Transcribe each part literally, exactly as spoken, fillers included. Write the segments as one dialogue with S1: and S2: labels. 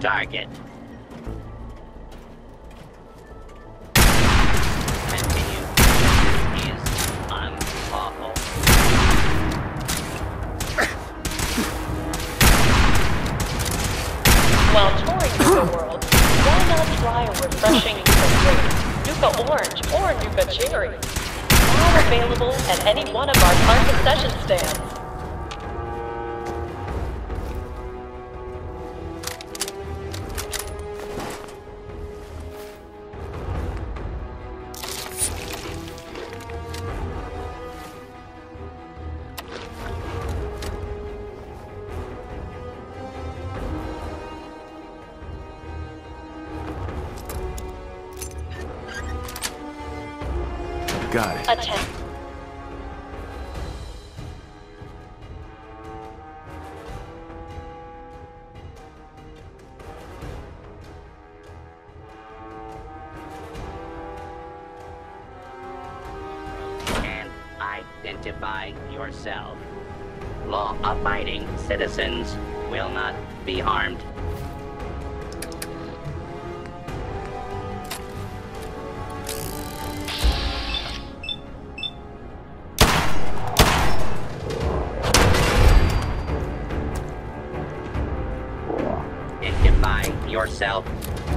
S1: target. Continue. This is unlawful.
S2: While touring NukaWorld, why not try a refreshing Nuka Grape, Nuka Orange, or Nuka Cherry? All available at any one of our park concession stands.
S3: Got it.
S2: Attend.
S1: And identify yourself. Law-abiding citizens will not be harmed. Identify yourself.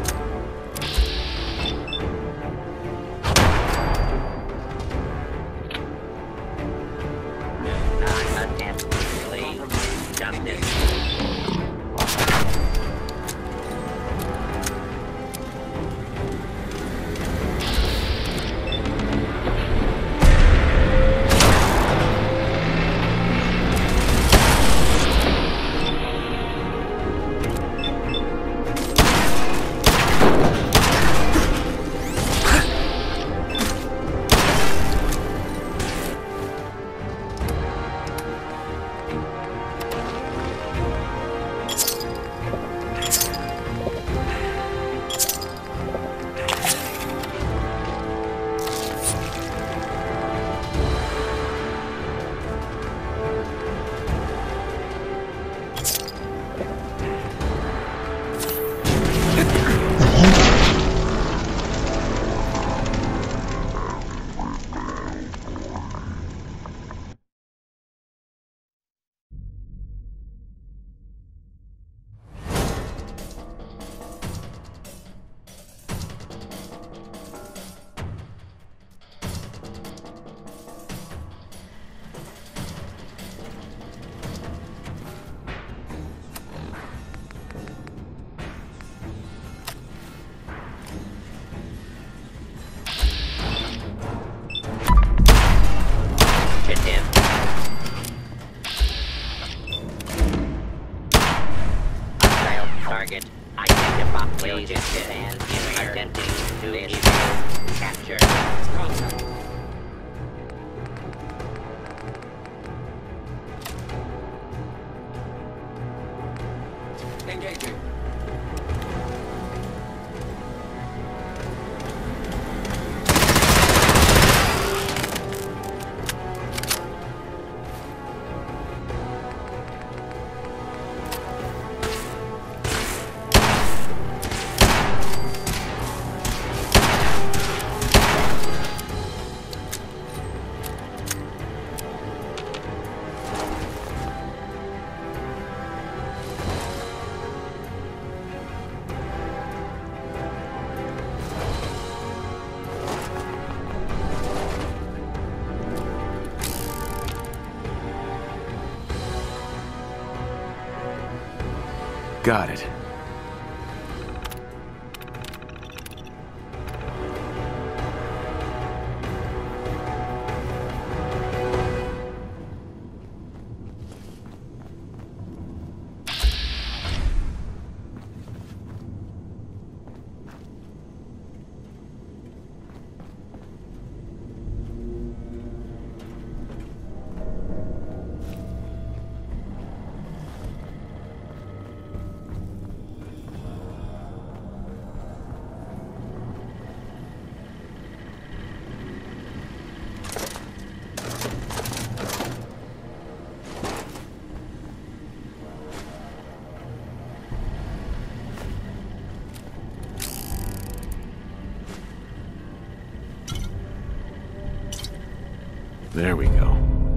S1: Do not attempt to flee justice. Target identify. Please stand in identity to issue capture.
S4: Engaging.
S3: Got it. There we go.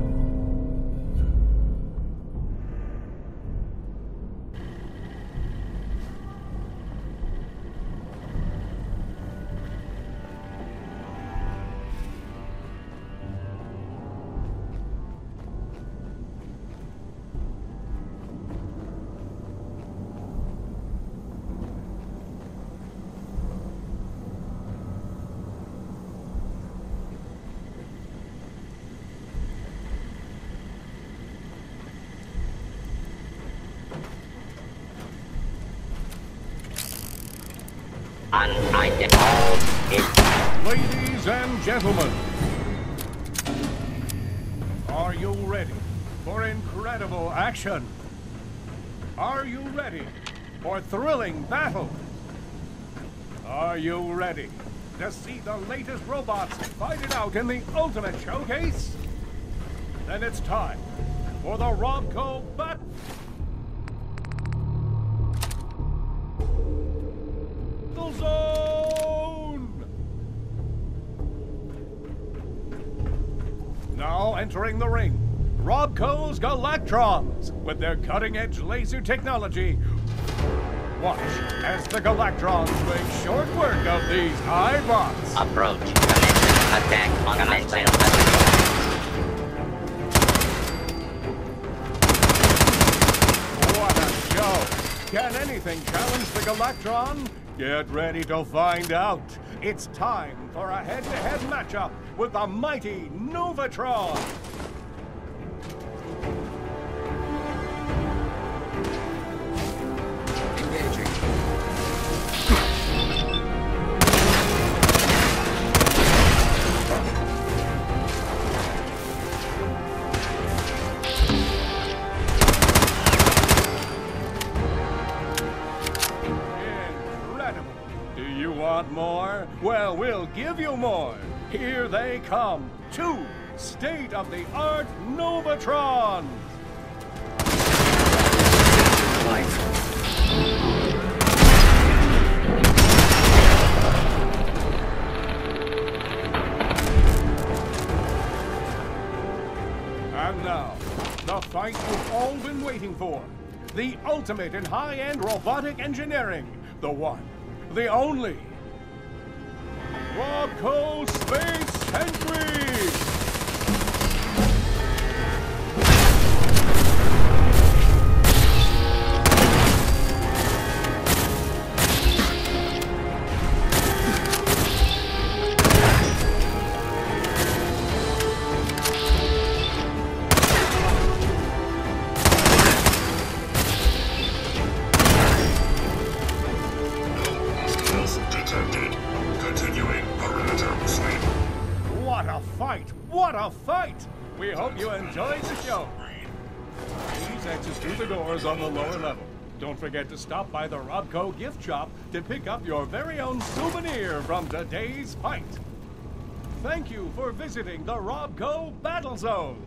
S1: Unidentified.
S5: Ladies and gentlemen, are you ready for incredible action? Are you ready for thrilling battle? Are you ready to see the latest robots fight it out in the ultimate showcase? Then it's time for the Robco Battle Zone! Now entering the ring, Robco's Galactrons with their cutting-edge laser technology. Watch as the Galactrons make short work of these iBots.
S1: Approach. Commencing attack on commencing
S5: What a show! Can anything challenge the Galactron? Get ready to find out. It's time for a head-to-head matchup with the mighty Novatron.
S4: Engaging.
S5: Incredible. Do you want more? Well, we'll give you more. Here they come. Two state-of-the-art Novatrons. And now, the fight you've all been waiting for. The ultimate in high-end robotic engineering. The one, the only. Robco Space Sentry! What a fight! What a fight! We hope you enjoyed the show. Please exit through the doors on the lower level. Don't forget to stop by the Robco gift shop to pick up your very own souvenir from today's fight. Thank you for visiting the Robco Battle Zone.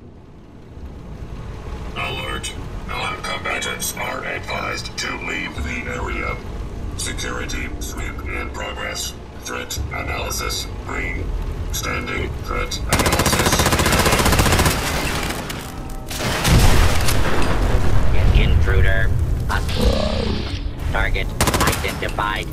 S6: Alert. Non-combatants are advised to leave the area. Security sweep in progress. Threat analysis green. Standing threat analysis.
S1: intruder. Up. Target identified.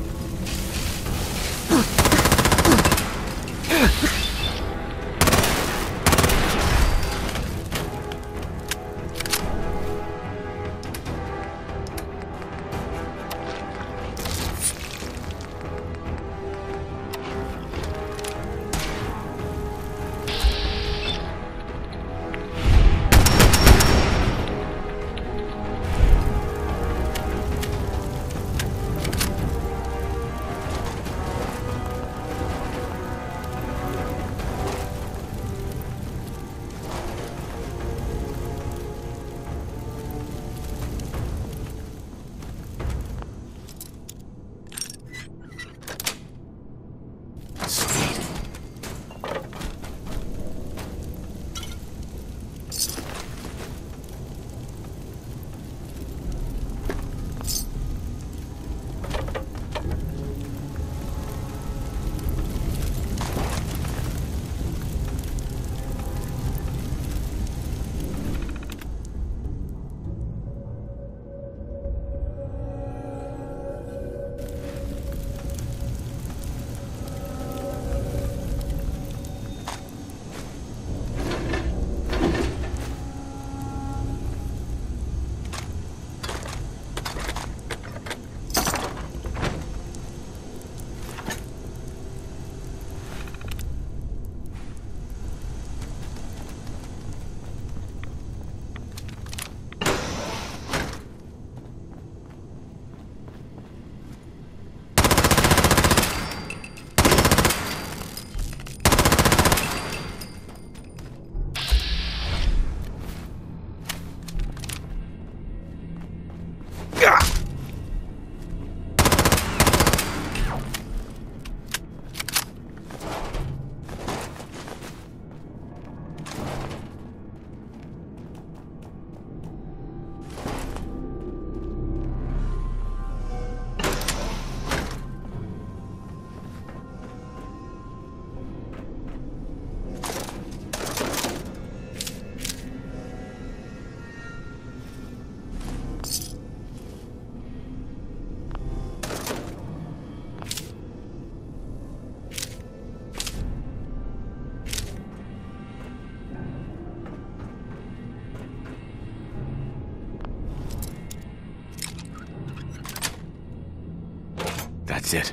S3: That's it.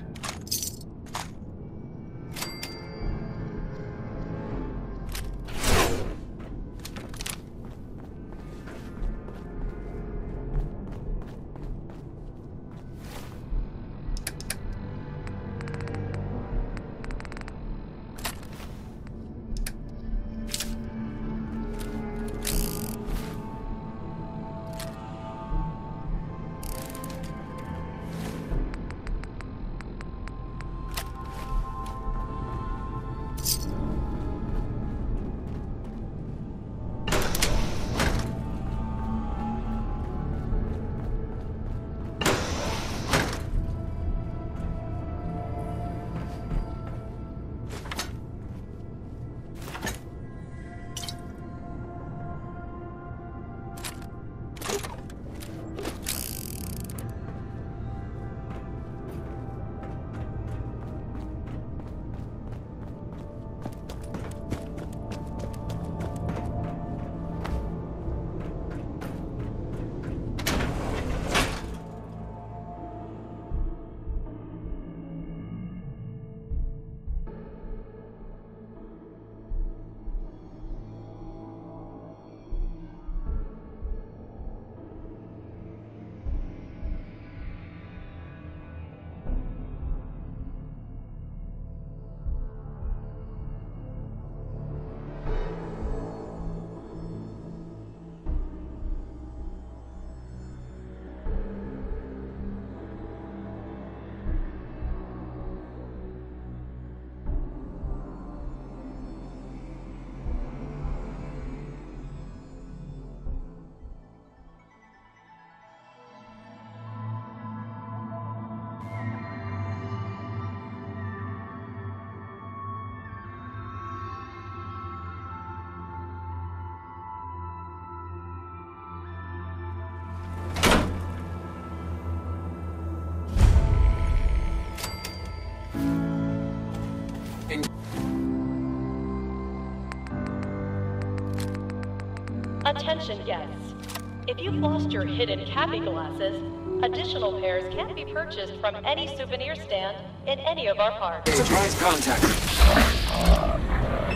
S2: Attention guests. If you've lost your hidden cappy glasses, additional pairs can be purchased from any souvenir stand in any of our parks.
S4: Surprise contact.